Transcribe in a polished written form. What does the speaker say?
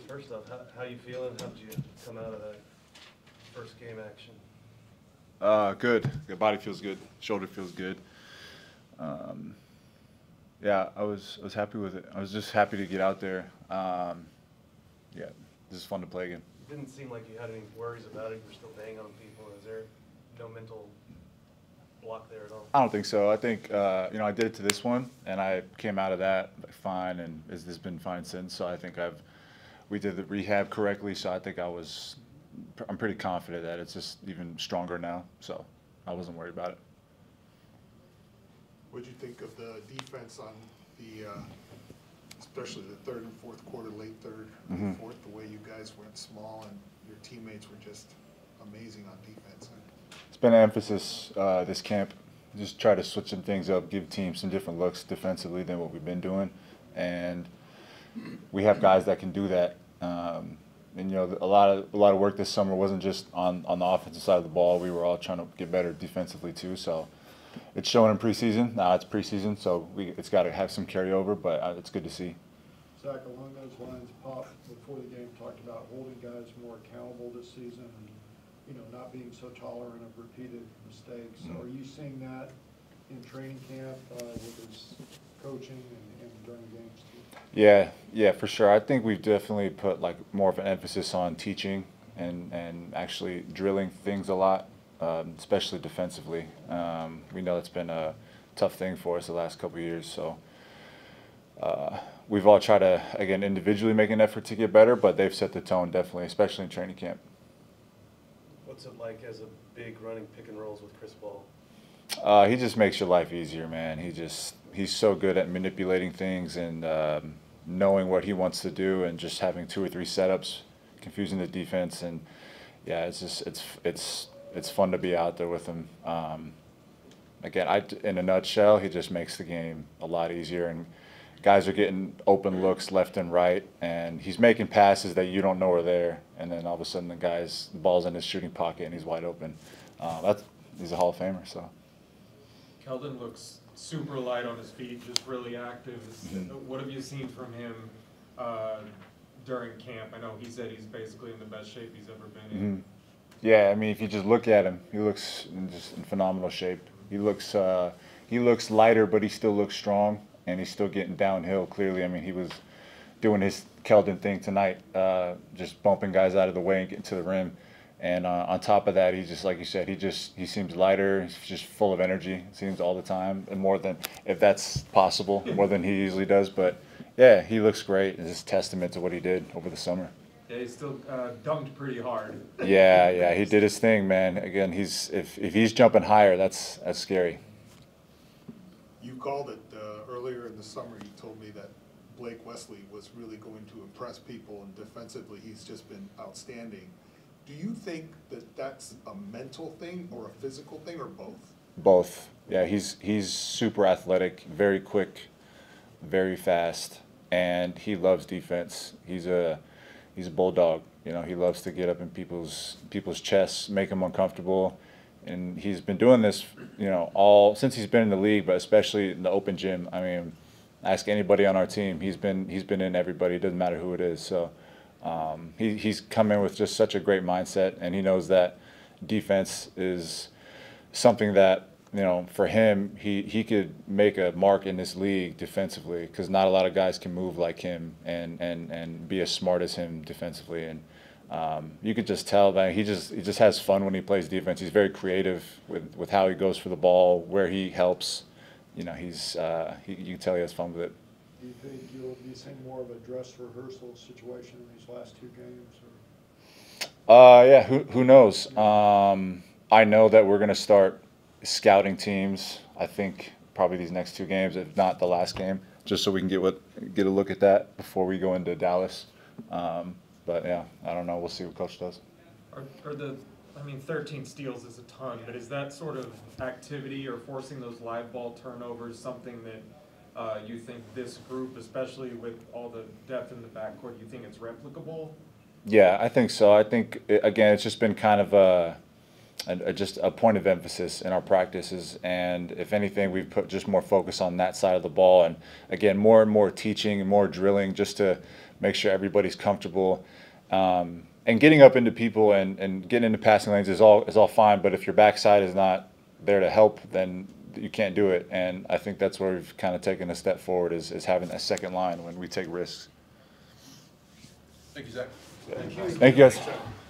First off, how you feeling? How did you come out of that first game action? Good. The body feels good. Shoulder feels good. Um, yeah, I was happy with it. I was just happy to get out there. Yeah, this is fun to play again. It didn't seem like you had any worries about it. You were still banging on people. Is there no mental block there at all? I don't think so. I think I did it to this one, and I came out of that fine, and this has been fine since. So I think we did the rehab correctly. So I think I'm pretty confident that it's just even stronger now. So I wasn't worried about it. What did you think of the defense on the, especially the third and fourth quarter, late third, fourth, the way you guys went small and your teammates were just amazing on defense? It's been an emphasis this camp. Just try to switch some things up, give teams some different looks defensively than what we've been doing, and we have guys that can do that. And a lot of work this summer wasn't just on the offensive side of the ball. We were all trying to get better defensively too. So it's showing in preseason. Now it's preseason, so it's got to have some carryover, but it's good to see. Zach, along those lines, Pop before the game talked about holding guys more accountable this season and not being so tolerant of repeated mistakes. Are you seeing that in training camp with his coaching and during games too? Yeah, for sure. I think we've definitely put more of an emphasis on teaching and actually drilling things a lot, especially defensively. We know it's been a tough thing for us the last couple of years, so we've all tried to, again, individually make an effort to get better, but they've set the tone definitely, especially in training camp. What's it like as a big running pick and rolls with Chris Paul? He just makes your life easier, man. He's so good at manipulating things and knowing what he wants to do, and just having 2 or 3 setups, confusing the defense, and yeah, it's fun to be out there with him. Again, in a nutshell, he just makes the game a lot easier, and guys are getting open looks left and right, and he's making passes that you don't know are there, and then all of a sudden the ball's in his shooting pocket and he's wide open. He's a Hall of Famer, so. Keldon looks super light on his feet, just really active. What have you seen from him during camp? I know he said he's basically in the best shape he's ever been in. Yeah, I mean, if you just look at him, he looks just in phenomenal shape. He looks lighter, but he still looks strong, and he's still getting downhill. Clearly, I mean, he was doing his Keldon thing tonight, just bumping guys out of the way and getting to the rim. And on top of that, he's just, like you said, he seems lighter. He's just full of energy, it seems, all the time, and more than, if that's possible, more than he usually does. But yeah, he looks great. It's just a testament to what he did over the summer. Yeah, he still dunked pretty hard. Yeah, he did his thing, man. Again, if he's jumping higher, that's scary. You called it earlier in the summer. You told me that Blake Wesley was really going to impress people, and defensively he's just been outstanding. Do you think that that's a mental thing or a physical thing, or both? Both. Yeah, he's super athletic, very quick, very fast, and he loves defense. He's a bulldog. He loves to get up in people's chests, make them uncomfortable, and he's been doing this, all since he's been in the league, but especially in the open gym. I mean, ask anybody on our team. He's been in everybody. It doesn't matter who it is. So. He's come in with just such a great mindset, and he knows that defense is something that, for him, he could make a mark in this league defensively, because not a lot of guys can move like him and be as smart as him defensively. And you could just tell that he just has fun when he plays defense. He's very creative with how he goes for the ball, where he helps. You can tell he has fun with it. Do you think you'll be seeing more of a dress rehearsal situation in these last 2 games? Yeah, who knows? I know that we're going to start scouting teams, I think, probably these next 2 games, if not the last game, just so we can get a look at that before we go into Dallas. But, yeah, I don't know. We'll see what Coach does. 13 steals is a ton, but is that sort of activity or forcing those live ball turnovers something that you think this group, especially with all the depth in the backcourt, you think it's replicable? Yeah, I think so. I think, again, it's just been kind of just a point of emphasis in our practices. And if anything, we've put just more focus on that side of the ball. And again, more and more teaching and more drilling just to make sure everybody's comfortable. And getting up into people and getting into passing lanes is all fine. But if your backside is not there to help, then you can't do it. And I think that's where we've kind of taken a step forward is having a second line when we take risks. Thank you, Zach. Thank you, guys.